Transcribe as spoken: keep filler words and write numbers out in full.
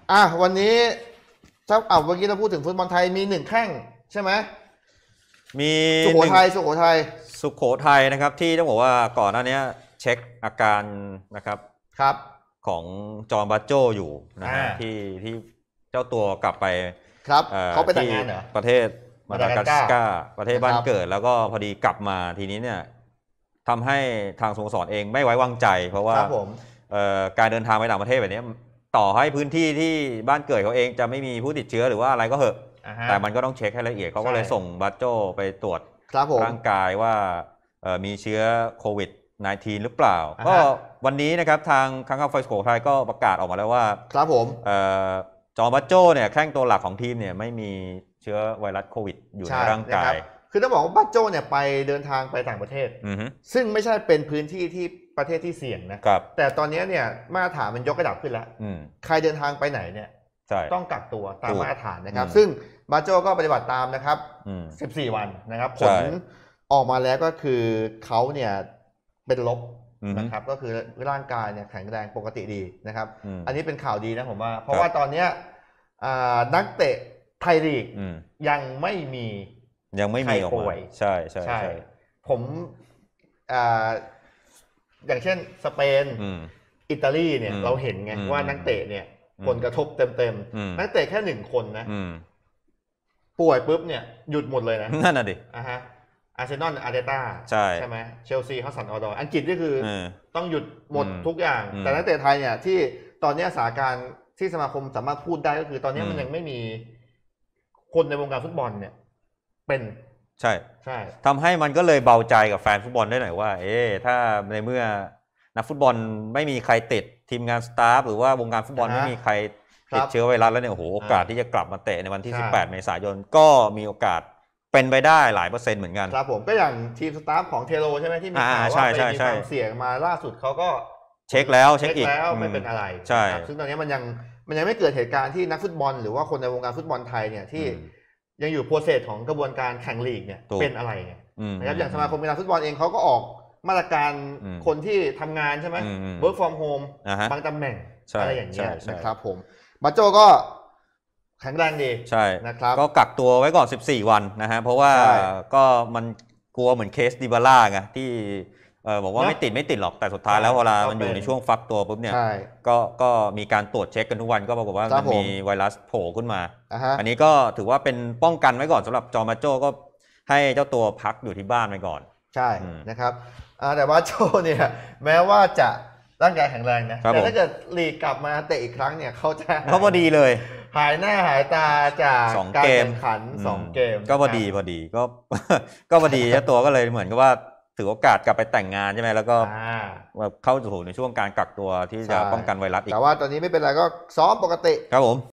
อ่ะวันนี้ถ้าเอาเมื่อกี้เราพูดถึงฟุตบอลไทยมีหนึ่งแข้งใช่ไหมมีสุโขทัยสุโขทัยสุโขทัยนะครับที่ต้องบอกว่าก่อนหน้านี้เช็คอาการนะครับครับของจอห์นบาโจอยู่นะฮะที่ที่เจ้าตัวกลับไปครับเขาไปแต่งงานเหรอประเทศมาดากัสการ์ประเทศบ้านเกิดแล้วก็พอดีกลับมาทีนี้เนี่ยทำให้ทางสโมสรเองไม่ไว้วางใจ เพราะว่าการเดินทางไปต่างประเทศแบบนี้ต่อให้พื้นที่ที่บ้านเกิดเขาเองจะไม่มีผู้ติดเชื้อหรือว่าอะไรก็เหอะแต่มันก็ต้องเช็คให้ละเอียดเขาก็เลยส่งบาโจไปตรวจร่างกายว่ามีเชื้อโควิด สิบเก้า หรือเปล่าก็วันนี้นะครับทางค้างคาวไฟสุโขทัยก็ประกาศออกมาแล้วว่าครับผมจอห์นบาโจเนี่ยแข้งตัวหลักของทีมเนี่ยไม่มีเชื้อไวรัสโควิดอยู่ในร่างกายคือต้องบอกว่าบาโจเนี่ยไปเดินทางไปต่างประเทศซึ่งไม่ใช่เป็นพื้นที่ที่ประเทศที่เสี่ยงนะแต่ตอนนี้เนี่ยมาตรฐานมันยกระดับขึ้นแล้วใครเดินทางไปไหนเนี่ยต้องกักตัวตามมาตรฐานนะครับซึ่งบาโจก็ปฏิบัติตามนะครับสิบสี่วันนะครับผลออกมาแล้วก็คือเขาเนี่ยเป็นลบนะครับก็คือร่างกายเนี่ยแข็งแรงปกติดีนะครับอันนี้เป็นข่าวดีนะผมว่าเพราะว่าตอนนี้นักเตะไทยลีกยังไม่มียังไม่มีออกมาใช่ใช่ใช่ผมอย่างเช่นสเปนอิตาลีเนี่ยเราเห็นไงว่านักเตะเนี่ยผลกระทบเต็มๆนักเตะแค่หนึ่งคนนะป่วยปุ๊บเนี่ยหยุดหมดเลยนะนั่นน่ะดิอ่าฮะอาร์เซนอลอาร์เตต้าใช่ใช่ไหมเชลซีเขาสั่นออดออังกฤษนี่คือต้องหยุดหมดทุกอย่างแต่นักเตะไทยเนี่ยที่ตอนนี้สถานการณ์ที่สมาคมสามารถพูดได้ก็คือตอนนี้มันยังไม่มีคนในวงการฟุตบอลเนี่ยเป็นใช่ใช่ทำให้มันก็เลยเบาใจกับแฟนฟุตบอลได้หน่อยว่าเอ๊ะถ้าในเมื่อนักฟุตบอลไม่มีใครติดทีมงานสตาฟหรือว่าวงการฟุตบอลไม่มีใครติดเชื้อไวรัสแล้วเนี่ยโอ้โหโอกาสที่จะกลับมาเตะในวันที่สิบแปดเมษายนก็มีโอกาสเป็นไปได้หลายเปอร์เซ็นต์เหมือนกันครับผมก็อย่างทีมสตาฟของเทโรใช่ไหมที่มีข่าวว่าไปมีความเสี่ยงมาล่าสุดเขาก็เช็คแล้วเช็คอีกแล้วไม่เป็นอะไรใช่ซึ่งตอนนี้มันยังมันยังไม่เกิดเหตุการณ์ที่นักฟุตบอลหรือว่าคนในวงการฟุตบอลไทยเนี่ยที่ยังอยู่โปรเซสของกระบวนการแข่งลีกเนี่ยเป็นอะไรเนี่ยนะครับอย่างสมาคมกีฬาฟุตบอลเองเขาก็ออกมาตรการคนที่ทำงานใช่ไหม work from home บางตำแหน่งอะไรอย่างเงี้ยนะครับผมบาโจก็แข็งแรงดีใช่นะครับก็กักตัวไว้ก่อนสิบสี่วันนะฮะเพราะว่าก็มันกลัวเหมือนเคสดิบาร่าไงที่เออบอกว่าไม่ติดไม่ติดหรอกแต่สุดท้ายแล้วเวลามันอยู่ในช่วงฟักตัวปุ๊บเนี่ยก็ก็มีการตรวจเช็คกันทุกวันก็ปรากฏว่ามันมีไวรัสโผล่ขึ้นมาอันนี้ก็ถือว่าเป็นป้องกันไว้ก่อนสำหรับจอห์นบาโจก็ให้เจ้าตัวพักอยู่ที่บ้านไปก่อนใช่นะครับแต่ว่าโจเนี่ยแม้ว่าจะร่างกายแข็งแรงนะแต่ถ้าเกิดลีกกลับมาเตะอีกครั้งเนี่ยเขาจะเขาพอดีเลยหายหน้าหายตาจากการแข่งขันสองเกมก็พอดีพอดีก็ก็พอดีเจ้าตัวก็เลยเหมือนกับว่าถือโอกาสกลับไปแต่งงานใช่ไหมแล้วก็เข้าสู่ในช่วงการกักตัวที่จะป้องกันไวรัสอีกแต่ว่าตอนนี้ไม่เป็นไรก็ซ้อมปกติครับผม